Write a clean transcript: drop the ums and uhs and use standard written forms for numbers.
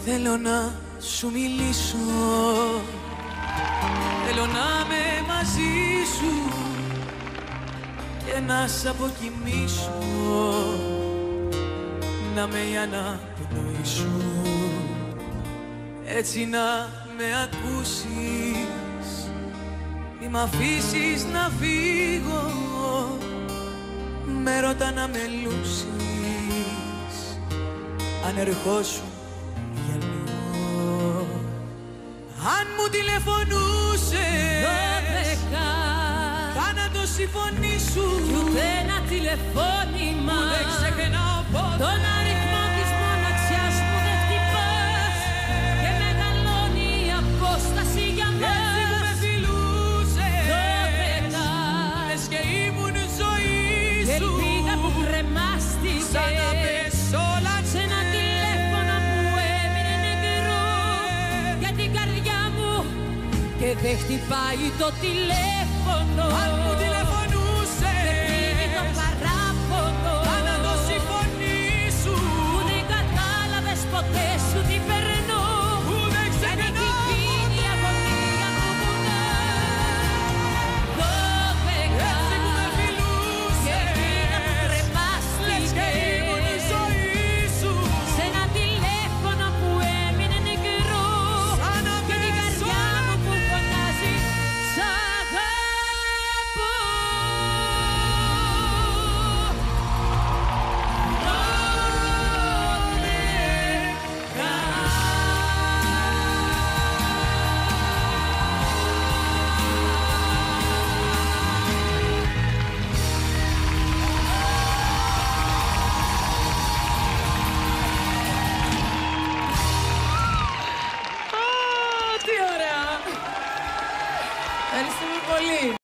Θέλω να σου μιλήσω, θέλω να είμαι μαζί σου και να σ' αποκοιμήσω, να με η αναπνοή σου, έτσι να με ακούσεις, μη μ' αφήσεις να φύγω, με ρώτα να με λούσεις, αν ερχόσουν για λίγο. Αν μου τηλεφωνούσες 12 θάνατος η φωνή σου, κι ούτε ένα τηλεφώνημα που δεν ξεχνάω ποτέ. Τον αριθμό της μοναξιάς μου δεν χτυπάς και μεγαλώνει η απόσταση για μας. Έτσι που με φιλούσες 12 λες και ήμουν ζωή και σου, ελπίδα που κρεμάστηκε σαν να πες όλα σε ένα τηλέφωνο που έμεινε νεκρό για την καρδιά μου και δεν χτυπάει το τηλέφωνο. Αν μου τηλεφωνούσες δεν φύγει το παράπονο, θάνατος η φωνή σου, που δεν κατάλαβες ποτέ σου τι περνώ, που δεν ξεχνάω η αγωνία μου βουνά. 12 έτσι που με και φιλούσες ελπίδα που λες και ήμουν κρεμάστηκε ζωή σου, σε ένα τηλέφωνο που έμεινε νεκρό σαν να και την πες καρδιά όλα μου που ναι. φωνάζει σ' αγαπώ. Τι ωραία! Ευχαριστούμε πολύ.